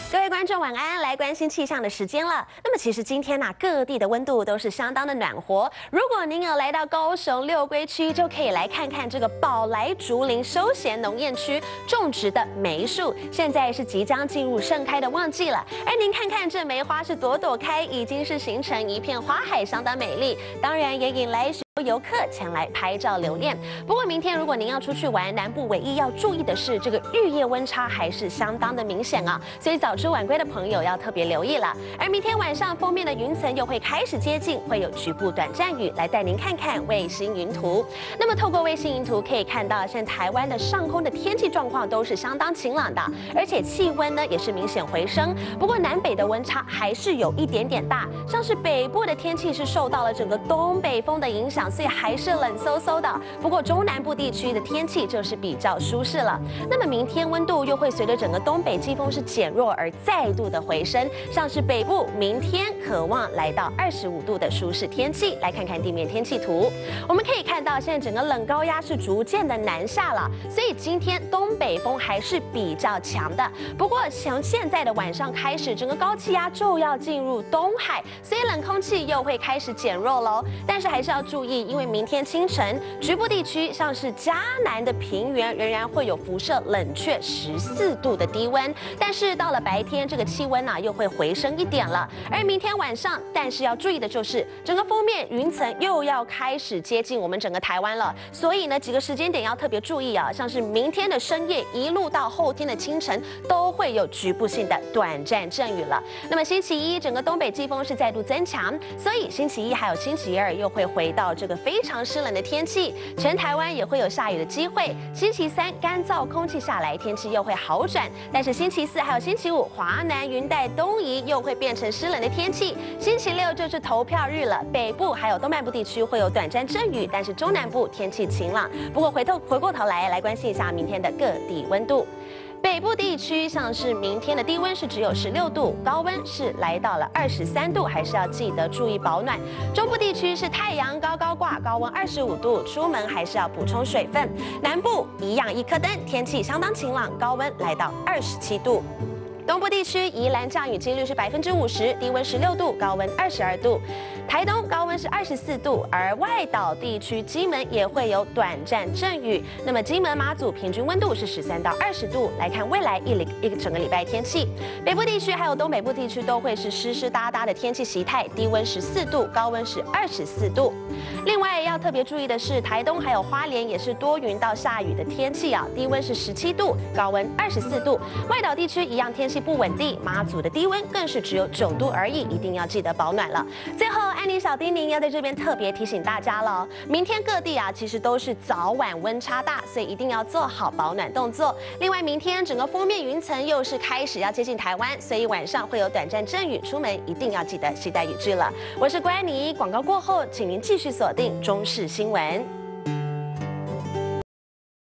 各位观众晚安，来关心气象的时间了。那么其实今天各地的温度都是相当的暖和。如果您有来到高雄六龟区，就可以来看看这个宝来竹林休闲农业区种植的梅树，现在是即将进入盛开的旺季了。而您看看这梅花是朵朵开，已经是形成一片花海，相当美丽。当然也引来游客前来拍照留念。不过明天如果您要出去玩，南部唯一要注意的是，这个日夜温差还是相当的明显啊，所以早出晚归的朋友要特别留意了。而明天晚上封面的云层又会开始接近，会有局部短暂雨，来带您看看卫星云图。那么透过卫星云图可以看到，现在台湾的上空的天气状况都是相当晴朗的，而且气温呢也是明显回升。不过南北的温差还是有一点点大，像是北部的天气是受到了整个东北风的影响，所以还是冷飕飕的。不过中南部地区的天气就是比较舒适了。那么明天温度又会随着整个东北季风是减弱而再度的回升，像是北部明天可望来到25度的舒适天气。来看看地面天气图，我们可以看到现在整个冷高压是逐渐的南下了，所以今天东北风还是比较强的。不过从现在的晚上开始，整个高气压就要进入东海，所以冷空气又会开始减弱喽。但是还是要注意，因为明天清晨局部地区像是嘉南的平原仍然会有辐射冷却14度的低温，但是到了白天这个气温又会回升一点了。而明天晚上，但是要注意的就是整个封面云层又要开始接近我们整个台湾了，所以呢几个时间点要特别注意啊，像是明天的深夜一路到后天的清晨都会有局部性的短暂阵雨了。那么星期一整个东北季风是再度增强，所以星期一还有星期二又会回到这个非常湿冷的天气，全台湾也会有下雨的机会。星期三干燥空气下来，天气又会好转，但是星期四还有星期五华南云带东移，又会变成湿冷的天气。星期六就是投票日了，北部还有东半部地区会有短暂阵雨，但是中南部天气晴朗。不过回过头来关心一下明天的各地温度。北部地区像是明天的低温是只有16度，高温是来到了23度，还是要记得注意保暖。中部地区是太阳高高挂，高温25度，出门还是要补充水分。南部一样一颗灯，天气相当晴朗，高温来到27度。东部地区宜兰降雨几率是50%，低温16度，高温22度。台东高温是24度，而外岛地区金门也会有短暂阵雨。那么金门马祖平均温度是13到20度。来看未来一个整个礼拜天气，北部地区还有东北部地区都会是湿湿哒哒的天气形态，低温14度，高温是24度。另外要特别注意的是，台东还有花莲也是多云到下雨的天气啊，低温是17度，高温24度。外岛地区一样天气不稳定，马祖的低温更是只有9度而已，一定要记得保暖了。最后，安妮小叮咛要在这边特别提醒大家了，明天各地其实都是早晚温差大，所以一定要做好保暖动作。另外，明天整个封面云层又是开始要接近台湾，所以晚上会有短暂阵雨，出门一定要记得携带雨具了。我是关妮，广告过后，请您继续锁定中视新闻。